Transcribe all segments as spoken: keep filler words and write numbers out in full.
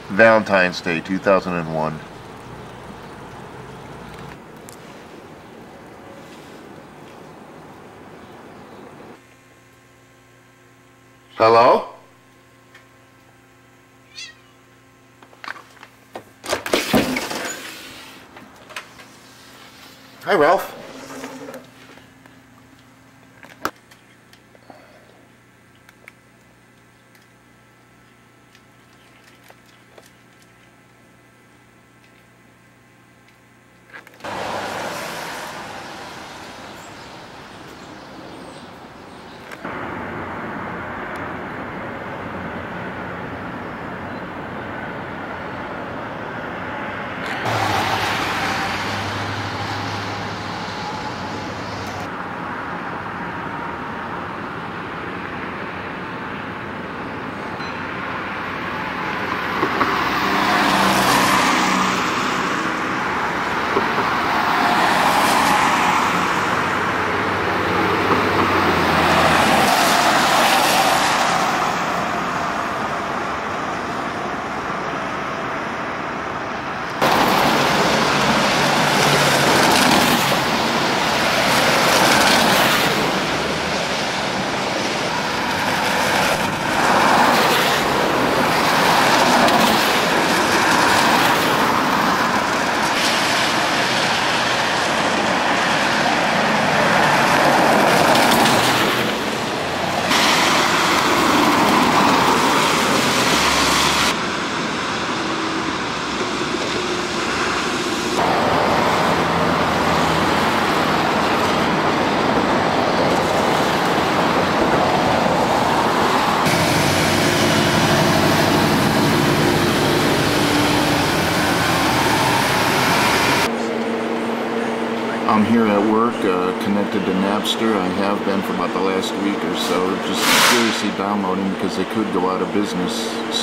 Valentine's Day two thousand one. Hello? Hi, Ralph. I'm here at work, uh, connected to Napster. I have been for about the last week or so, just seriously downloading because they could go out of business.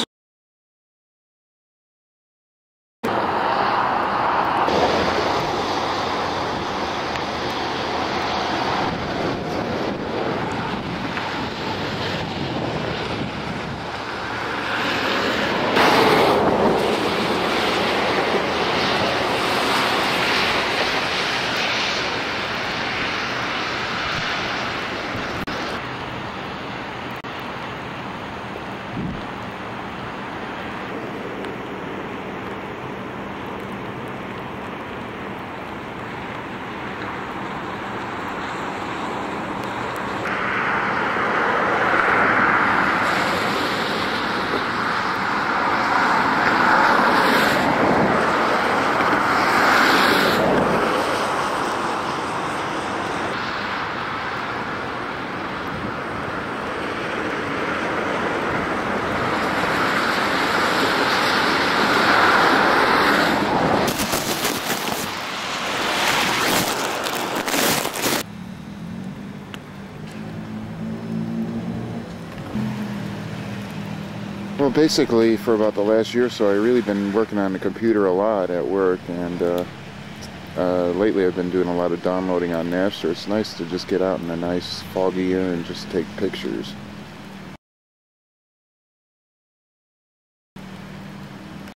Well, basically, for about the last year or so, I've really been working on the computer a lot at work, and uh, uh, lately I've been doing a lot of downloading on Napster. It's nice to just get out in a nice foggy air and just take pictures.